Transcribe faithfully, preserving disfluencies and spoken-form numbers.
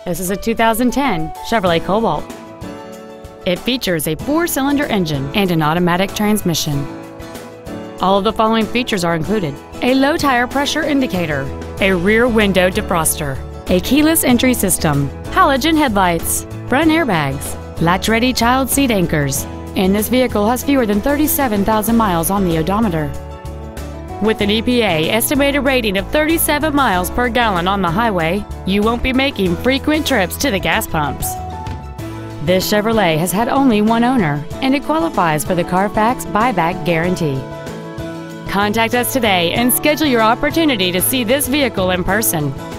This is a two thousand ten Chevrolet Cobalt. It features a four-cylinder engine and an automatic transmission. All of the following features are included: a low tire pressure indicator, a rear window defroster, a keyless entry system, halogen headlights, front airbags, latch-ready child seat anchors, and this vehicle has fewer than thirty-seven thousand miles on the odometer. With an E P A estimated rating of thirty-seven miles per gallon on the highway, you won't be making frequent trips to the gas pumps. This Chevrolet has had only one owner, and it qualifies for the Carfax buyback guarantee. Contact us today and schedule your opportunity to see this vehicle in person.